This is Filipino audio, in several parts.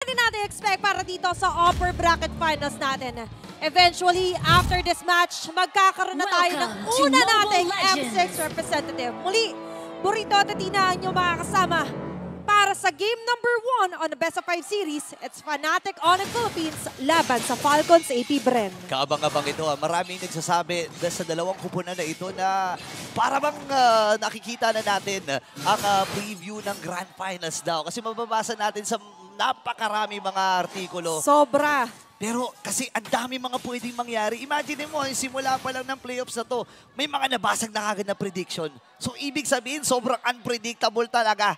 pwede natin expect para dito sa upper bracket finals natin? Eventually, after this match, magkakaroon na tayo ng una nating M6 representative. Muli, Burrito at Athena ang inyong makakasama para sa game number 1 on the Best of 5 series. It's Fnatic Onyx Philippines laban sa Falcons AP Bren. Kaabang-abang ito. Maraming nagsasabi sa dalawang kupunan na ito na para bang nakikita na natin ang preview ng Grand Finals daw. Kasi mababasa natin sa napakarami mga artikulo. Sobra. Pero kasi ang dami mga pwedeng mangyari. Imagine mo, simula pa lang ng playoffs na to, may mga nabasag na kagad na prediction. So ibig sabihin, sobrang unpredictable talaga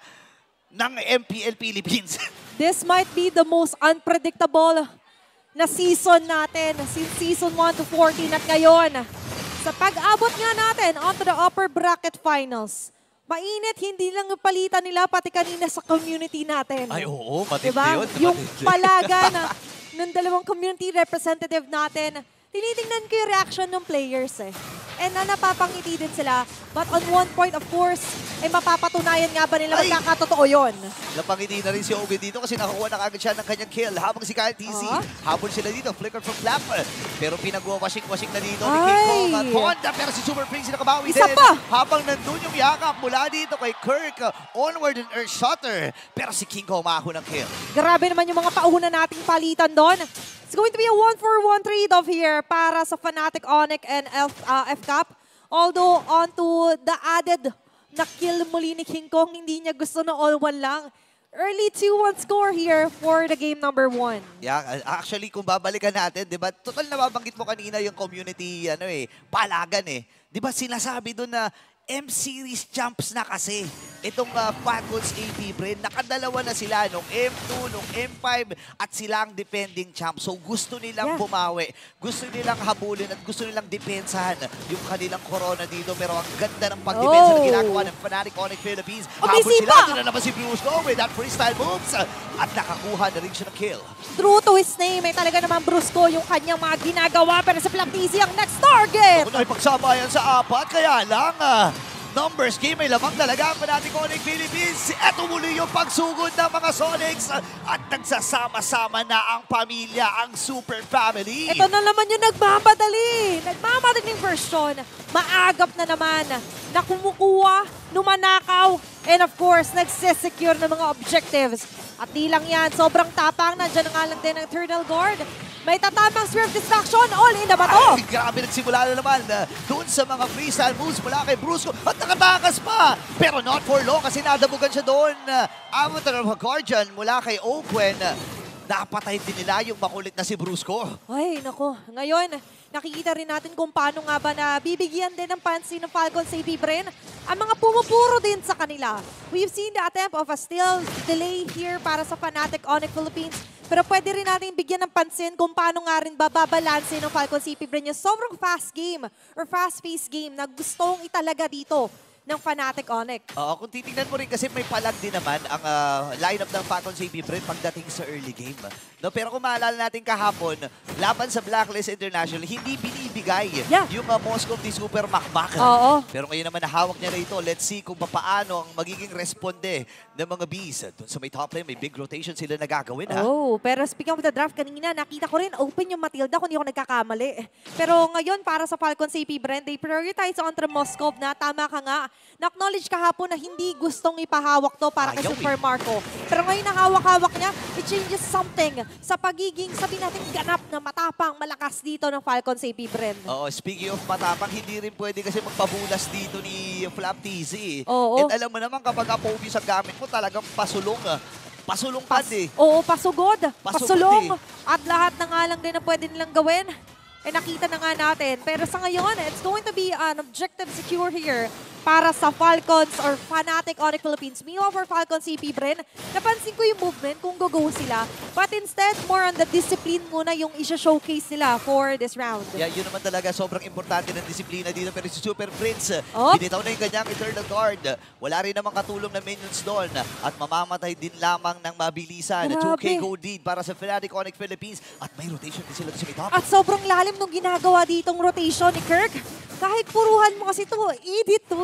ng MPL Philippines. This might be the most unpredictable na season natin since season 1 to 14 at ngayon. Sa pag-abot nga natin onto the upper bracket finals, mainit, hindi lang yung palitan nila, pati kanina sa community natin. Ay, oo, matindi diba? yun. Yung palaga ng dalawang community representative natin, tinitingnan ko yung reaction ng players eh. And napapangiti din sila. But on one point, of course, mapapatunayan nga ba nila magkakatotoo yun? Napangiti na rin si Obi dito kasi nakakuha na kagad siya ng kanyang kill. Habang si Kyle TC, habol sila dito, flicker from Flap. Pero pinag-washing na dito ni King Kong at Honda. Pero si Super Prince nakabawi Isa din. pa! Habang nandun yung yakap mula dito kay Kirk, onward and earth shutter. Pero si King Kong maho ng kill. Grabe naman yung mga pauna nating palitan doon. It's going to be a 1-for-1 trade-off here para sa Fnatic Onyx and FCAP. Although onto the added na kill muli ni King Kong, hindi niya gusto na all-one lang. Early 2-1 score here for the game number 1. Yeah, actually kung babalikan natin, 'di ba? Total nababanggit mo kanina yung community palagan eh. 'Di ba sinasabi doon na M-Series champs na kasi itong Falcons AP Bren. Nakadalawa na sila nung M2, nung M5 at sila ang defending champs. So gusto nilang bumawi, gusto nilang habulin at gusto nilang depensahan yung kanilang corona dito. Pero ang ganda ng pag-depensa na ginagawa ng Fnatic Onyx Philippines. Habol sila, doon na naman si Brusco with that freestyle moves at nakakuha na rin siya ng kill. True to his name, talaga naman Brusco yung kanyang mga ginagawa. Pero sa Flaptizi ang next target! Kung nakipagsama yan sa apat, kaya lang numbers game, may lamang talaga ang Fnatic Onyx Philippines. Ito muli yung pagsugod ng mga Sonics at nagsasama-sama na ang pamilya, ang super family. Ito na naman yung nagmamadali. Nagmamadaling version. Maagap na naman na kumukuha, numanakaw, and of course, nagsisecure ng mga objectives. At di lang yan, sobrang tapang. Nandiyan na nga lang din ang Eternal Guard. May tatamang Swift Distraction, all in na ba to? Ay, grabe, nagsimula na naman doon sa mga freestyle moves mula kay Brusco at nakatakas pa. Pero not for long kasi nadabugan siya doon. Avatar of a Guardian mula kay Oakwen. Napatay din nila yung makulit na si Brusco. Ay, nako. Ngayon, nakikita rin natin kung paano nga ba na bibigyan din ng pansin ng Falcons AP Bren ang mga pumupuro din sa kanila. We've seen the attempt of a still delay here para sa Fnatic Onyx Philippines. Pero pwede rin natin bigyan ng pansin kung paano nga rin bababalansin ng Falcons AP Bren yung sobrang fast game or fast-paced game na gustong italaga dito ng Fnatic Onyx. Kung titingnan mo rin kasi may palag din naman ang lineup ng Falcons AP Bren pagdating sa early game. No, pero kung maalala natin kahapon, laban sa Blacklist International, hindi binibigay yung Moscow di Super Makmak. Pero ngayon naman nahawak niya na ito. Let's see kung paano ang magiging responde ng mga Bees. Doon sa may top lane, may big rotation sila na gagawin. Pero speaking of the draft, kanina nakita ko rin open yung Matilda kung hindi ako nagkakamali. Pero ngayon para sa Falcons AP Bren, they prioritize on the Moscow na tama ka nga. Na-acknowledge kahapon na hindi gustong ipahawak to para kay Super Marco. Pero ngayon nahawak-hawak niya, it changes something sa pagiging, sabihin natin, ganap na matapang, malakas dito ng Falcons AP Bren. Speaking of matapang, hindi rin pwede kasi magpabulas dito ni Flaptizi. And alam mo naman kapag Apovius ang gamit mo, talagang pasulong. Pasulong pad eh. Pasugod. Pasulong. At lahat na nga lang din na pwede nilang gawin. Nakita na nga natin. Pero sa ngayon, it's going to be an objective secure here para sa Falcons or Fnatic Onyx Philippines. Meanwhile for Falcons AP Bren, napansin ko yung movement kung go sila. But instead, more on the discipline muna yung isa-showcase nila for this round. Yeah, yun naman talaga. Sobrang importante ng disiplina dito. Pero si Super Prince, binitaw na yung kanyang Eternal Guard. Wala rin namang katulong na minions doon. At mamamatay din lamang ng mabilisan. 2K gold lead para sa Fnatic Onyx Philippines. At may rotation din sila sa may top. At sobrang lalim nung ginagawa ditong rotation ni Kirk. Kahit puruhan mo kasi ito, edit to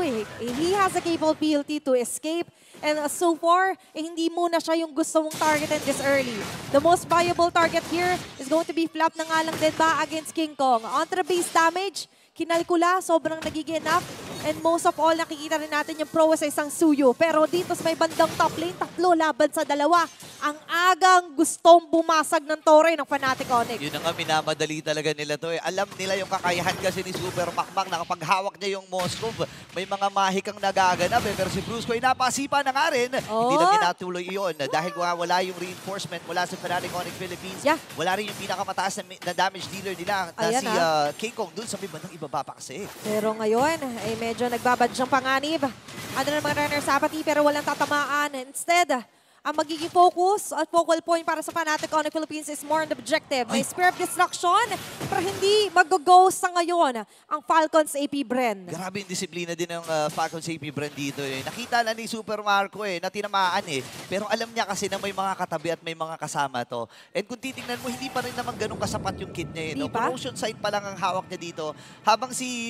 eh. He has a capability to escape. And so far, hindi muna siya yung gusto mong targetin this early. The most viable target here is going to be Flap na nga lang din ba against King Kong. On the base damage, kinalkula, sobrang nagiging enough. And most of all, nakikita rin natin yung prowess sa isang Suyo. Pero dito sa may bandang top lane, 3 laban sa 2. Ang agang gustong bumasag ng tore ng Fnatic Onyx. Yun ang minamadali talaga nila to eh. Alam nila yung kakayahan kasi ni Super Makmak na kapag hawak niya yung Moskov, may mga mahikang nagaganap eh. Pero si Brusco ay napasipa na nga rin. Hindi na ginatuloy iyon dahil wala yung reinforcement mula sa Fnatic Onyx Philippines. Wala rin yung pinakamataas na damage dealer nila na si King Kong dun sa may bandang ibaba pa kasi. Pero ngayon, ay medyo nagbabadyang panganib. Ano na mga runners sa apathy pero walang tatamaan. Instead, ang magiging focus at focal point para sa Fnatic Onyx Philippines is more on the objective. May Spear of Destruction, pero hindi mag-go sa ngayon ang Falcons AP Bren. Grabe yung disiplina din ng Falcons AP Bren dito eh. Nakita na ni Super Marco eh, na tinamaan eh. Pero alam niya kasi na may mga katabi at may mga kasama to. And kung titingnan mo, hindi pa rin naman ganun kasapat yung kit niya eh. No? Promotion site pa lang ang hawak niya dito. Habang si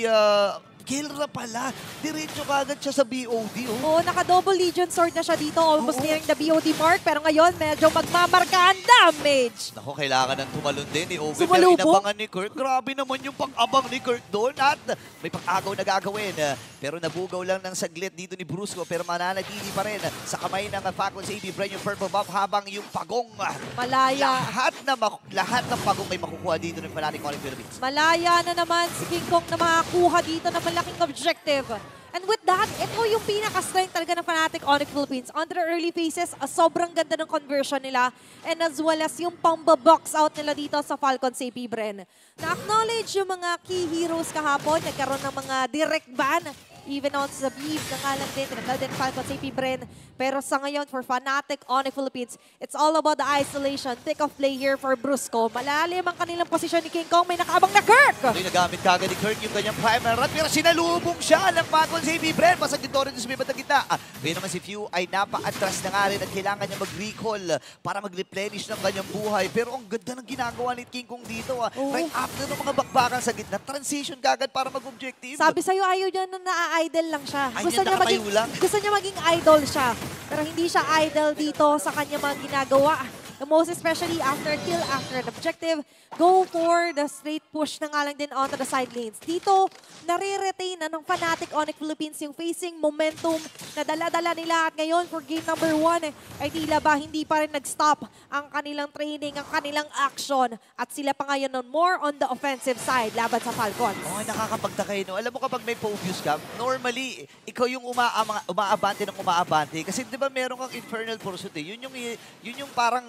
Kelra pala, diretso kagad siya sa BOD. Oo, naka-double Legion Sword na siya dito. Almost nearing the BOD mark. Pero ngayon, medyo magmamarka ang damage. Naku, kailangan ng tumalon din ni Owen. Pero inabangan ni Kurt. Grabe naman yung pang-abang ni Kurt doon. At may pang-agaw na gagawin. Pero nabugaw lang ng saglit dito ni Brusco. Pero mananatili pa rin sa kamay ng Falcons AP Bren yung purple buff habang yung pagong. Malaya. Lahat ng pagong ay makukuha dito ng Fnatic Onyx Philippines. Malaya na naman si King Kong na makakuha dito ng malaking objective. And with that, ito yung pinaka-strength talaga ng Fnatic Onyx Philippines. On their early phases, sobrang ganda ng conversion nila. And as well as yung pamba-box out nila dito sa Falcons AP Bren. Na-acknowledge yung mga key heroes kahapon. Nagkaroon ng mga direct ban. Even on sa Beef, nangalan din, tinatawag din Falcons AP Bren. Pero sa ngayon, for Fnatic Onyx Philippines, it's all about the isolation. Pick of play here for Brusco. Malalim ang kanilang posisyon ni King Kong. May nakaabang na Kirk! Ito'y nagamit kagad ni Kirk yung kanyang primal run. Pero sinalubong siya ng Falcons AP Bren. Pasag dito rin sa may bandang gitna. Kaya naman si Few ay napa-atras na nga rin at kailangan niya mag-recall para mag-replenish ng kanyang buhay. Pero ang ganda ng ginagawa ni King Kong dito. Right after ng mga bakbakan sa gitna, transition kagad para mag-objective. Sabi sa'yo, ayaw niya na idol lang siya. Gusto niya maging idol siya. Pero hindi siya idol dito sa kanya mga ginagawa. The most especially after kill, after an objective, go for the straight push na nga lang din onto the side lanes. Dito, nare-retain na ng Fnatic Onyx Philippines yung facing momentum na dala-dala nila. At ngayon, for game number 1, ay tila ba hindi pa rin nag-stop ang kanilang training, ang kanilang action. At sila pa ngayon more on the offensive side laban sa Falcons. Oh, nakakapagtaka no? Alam mo kapag may Phobius ka, normally, ikaw yung umaabante ng umaabante. Kasi di ba meron kang Infernal Pursuit eh. Yun yung parang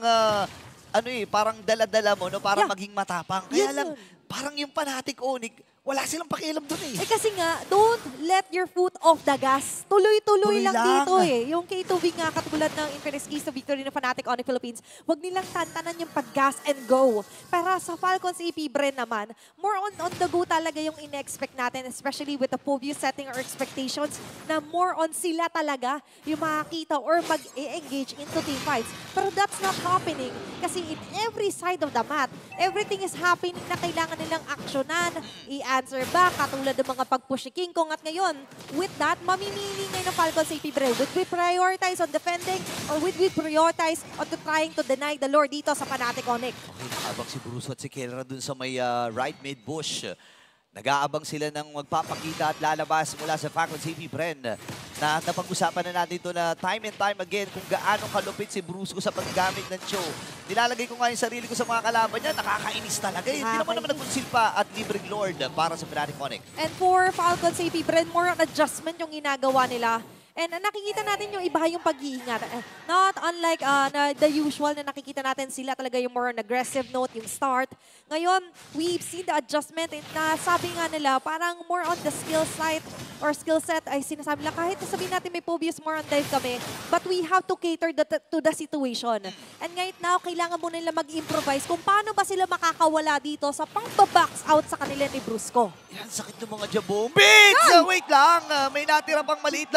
parang dala-dala mo no para maging matapang. Kaya lang parang yung Fnatic Onyx, wala silang pakialam doon eh. Eh kasi nga, don't let your foot off the gas. Tuloy-tuloy lang dito eh. Yung K2V nga, katulad ng Infinix Keys to Victory ng Fnatic Onyx Philippines, wag nilang tantanan yung pag-gas and go. Para sa Falcons AP Bren naman, more on the go talaga yung in-expect natin, especially with the Phobius setting or expectations, na more on sila talaga yung makakita or mag-engage into team fights. Pero that's not happening. Kasi in every side of the map, everything is happening na kailangan nilang aksyonan, answer back, katulad ng mga pag-push ni King Kong. At ngayon, with that, mamimili ngayon ng Falcons AP Bren. Would we prioritize on defending or would we prioritize on trying to deny the lore dito sa Fnatic Onyx? Okay, nakaabang si Bruce at si Kelra dun sa may right mid bush. Nag-aabang sila ng magpapakita at lalabas mula sa Falcons AP Bren. Na napag-usapan na natin ito na time and time again kung gaano kalupit si Brusco sa paggamit ng Cho. Nilalagay ko nga yung sarili ko sa mga kalaban niya, nakakainis talaga. Hindi naman nagpunsil pa at libreng Lord para sa Fnatic Onyx. And for Falcons AP Bren, more on adjustment yung ginagawa nila. And nakikita natin yung iba yung pag-iingat. Not unlike the usual na nakikita natin sila talaga yung more on aggressive note, yung start. Ngayon, we've seen the adjustment na sabi nga nila, parang more on the skill side or skill set ay sinasabi nila, kahit sabihin natin may Phobius, more on dive kami, but we have to cater to the situation. And right now, kailangan mo nila mag-improvise kung paano ba sila makakawala dito sa pang-box out sa kanila ni Brusco. Yan, sakit ng mga jabong. Bits! Wait lang! May natira pang maliit na buhay.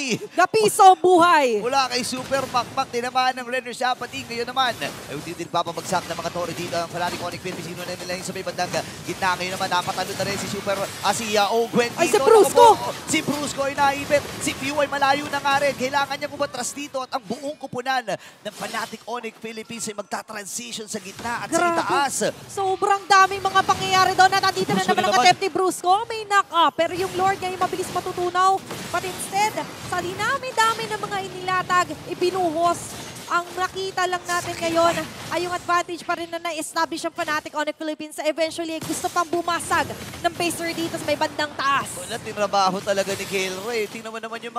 buhay. Gapiso buhay. Mula kay Super Makmak, tinamaan ng Renner siya, pati ngayon naman. Ay, hindi din papabagsak ng mga tore dito. Ang Fanatic Onyx Philippines, sino na nila yung sa may bandang gitna. Ngayon naman, napatalo na rin si Super, si Ogwen dito. Ay, si Brusco! Si Brusco ay naibit. Si Pew ay malayo na nga rin. Kailangan niya umatras dito at ang buong kupunan ng Fanatic Onyx Philippines ay magta-transition sa gitna at sa Grabe. itaas. Sobrang daming mga pangyayari doon. At nandito na Brusco naman ang naman. attempt ni Brusco. May knock-up. Pero yung Lord niya yung mabilis matutunaw. But instead, sa dinami-dami ng mga inilatag, ibinuhos. Ang nakita lang natin ngayon ay yung advantage pa rin na na-establish ang Fanatic Onyx Philippines. Eventually, gusto pang bumasag ng pacer dito sa may bandang taas. Wala, tinrabaho talaga ni Kelroy. Tingnan mo naman yung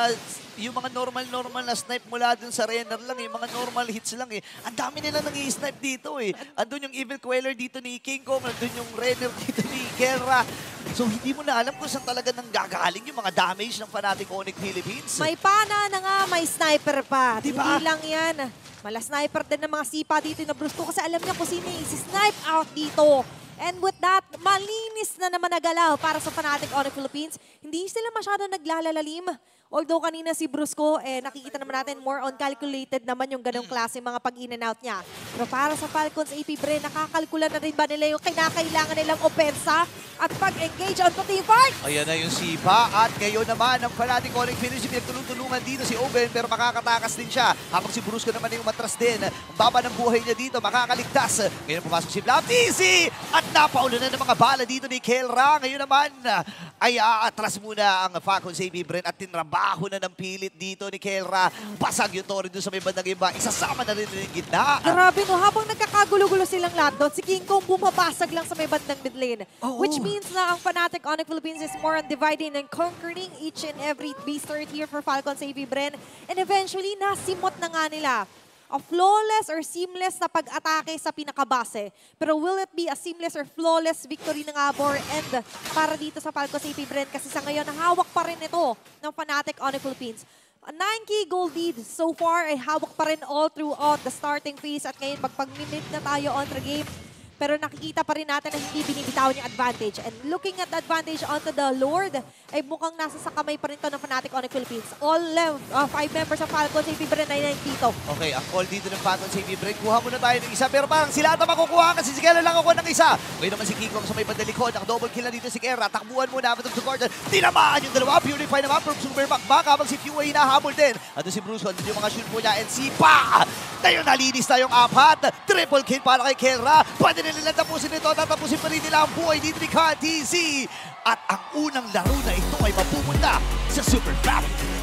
mga normal na snipe mula dun sa Renner lang, yung mga normal hits lang eh. Ang dami nila nang i-snipe dito eh. Andun yung Evil Queller dito ni King Kong, andun yung Renner dito ni Kelra. So hindi mo na alam kung saan talaga nang gagaling yung mga damage ng Fanatic Onyx Philippines. May pana na nga, may sniper pa. Diba? Hindi lang yan. Mala sniper din ng mga sipa dito na Brusco kasi alam niya kung sino yung snipe out dito. And with that, malinis na naman nagalaw para sa Fanatic Onyx Philippines. Hindi sila masyado naglalalalim. Although kanina si Brusco, nakikita naman natin more on calculated naman yung ganong klase mga pag-in and out niya. Pero para sa Falcons AP Bre, nakakalkula na rin ba nila yung kinakailangan nilang opensa at pag-engage on to team fight? Ayan na yung sipa at ngayon naman ang Fanatic Onyx Philippines pinagtulong-tulungan dito si Oben pero makakatakas din siya. Habang si Brusco naman yung matras din. Ang baba ng buhay niya dito, makakaligtas. Ngayon pumasok si Blaptisi at napaulo na ng mga bala dito ni Kelra. Ngayon naman ay aatras muna ang Falcons AP Bre at tinrabaho na ng pilit dito ni Kelra. Basag yung Torre doon sa may bandang iba. Isasama na rin yung gitna. Grabe no, habang nagkakagulo-gulo silang lahat doon, si King Kong bumabasag lang sa may bandang mid lane. Oo. Which means na ang Fanatic Onyx Philippines is more on dividing and conquering each and every base turret here for Falcons AV Bren. And eventually, nasimot na nga nila a flawless or seamless na pag-atake sa pinakabase. Pero will it be a seamless or flawless victory ng Abor and para dito sa Falcons AP Bren? Kasi sa ngayon, hawak pa rin ito ng Fanatic Onyx Philippines. A 9K gold lead so far ay hawak pa rin all throughout the starting phase at ngayon magpag-minute na tayo on the game. Pero nakikita pa rin natin na hindi binibitawan yung advantage. And looking at the advantage onto the Lord, ay mukhang nasa sa kamay pa rin to ng Fnatic Onyx Philippines. All 5 members of Falcons AP Bren ay dito. Okay, ang call dito ng Falcons AP Bre. Kuha muna tayo ng isa pero parang sila ata makukuha kasi si Kera lang ako ng isa. Ngayon naman si Kikong sa may bandalikod. Ang double kill na dito si Kera. Takbuhan muna matag support. Tinamaan yung dalawa. Purify naman from Super Makmak habang si Pew ay hinahabol din. Ando si Bruce, ando yung mga shoot po niya. And si Pa! Ngayon nalinis na yung apat. Triple kill para kay Kera. Pwede na nila tapusin ito. Tatapusin pa rin nila ang buhay dito ni KTZ. At ang unang laro na ito ay mapupunta sa Super Family.